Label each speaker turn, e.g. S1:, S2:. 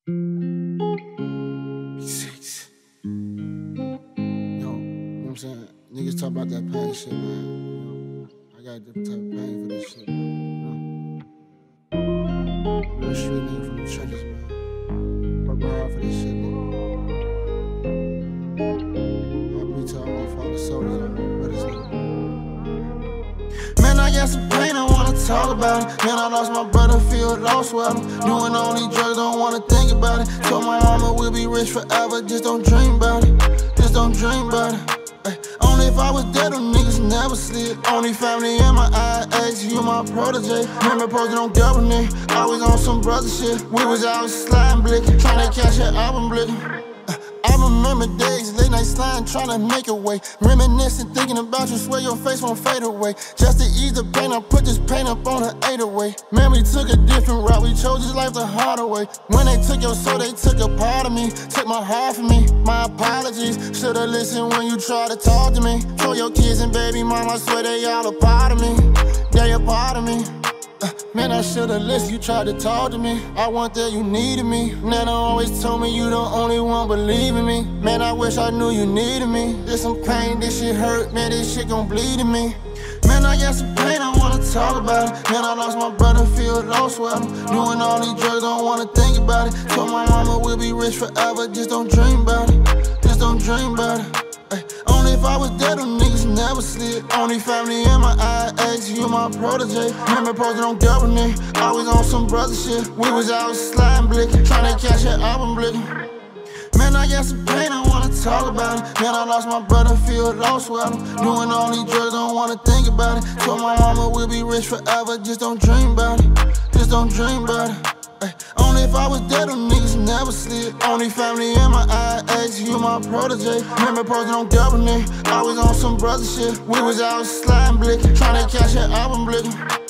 S1: BigHomie6ix. Yo, you know what I'm saying? Niggas talk about that pain shit, man. You know, I got a different type of pain for this shit, man. You know? Real street nigga from the trenches, man. Work hard for this shit, nigga. R.I.P. to all my fallen soldiers, all my brothers, nigga. Man, I got some pain, I wanna talk about it. Man, I lost my brother, feel lost without him. Doing all these drugs, don't wanna think about it. Told my mama we'll be rich forever, just don't dream about it. Just don't dream about it. Ay, only if I was dead, them niggas never slid. Only family in my eyes, you my protege. Remember posting on government, always on some brother shit. We was out sliding blicking, tryna catch an album blicking. I remember days, late night sliding, tryna make a way. Reminiscing, thinking about you, swear your face won't fade away. Just to ease the pain, I put this pain up on an 808. Man, we took a different route, we chose this life the harder way. When they took your soul, they took a part of me. Took my heart from me, my apologies. Should've listened when you tried to talk to me. Told your kids and baby mama, I swear they all a part of me. They a part of me. Man, I should've listened, you tried to talk to me. I want that, you needed me. Nana always told me you the only one believing me. Man, I wish I knew you needed me. There's some pain, this shit hurt, man, this shit gon' bleed in me. Man, I got some pain, I wanna talk about it. Man, I lost my brother, feel lost without him. Doing all these drugs, don't wanna think about it. Told my mama we'll be rich forever, just don't dream about it. Just don't dream about it. Ay, only if I was dead, them niggas never slid. Only family in my eyes, you my protege. Remember posting on government, always on some brother shit. We was out sliding blicking, tryna catch an album blicking. Man, I got some pain, I wanna talk about it. Man, I lost my brother, feel lost without him. Doing all these drugs, don't wanna think about it. Told my mama we'll be rich forever, just don't dream about it. Just don't dream about it. Ay, only if I was dead, them niggas never slid. Only family in my eyes, you my protege. Remember posting on government, always on some brother shit. We was out sliding blicking, tryna catch an album blicking.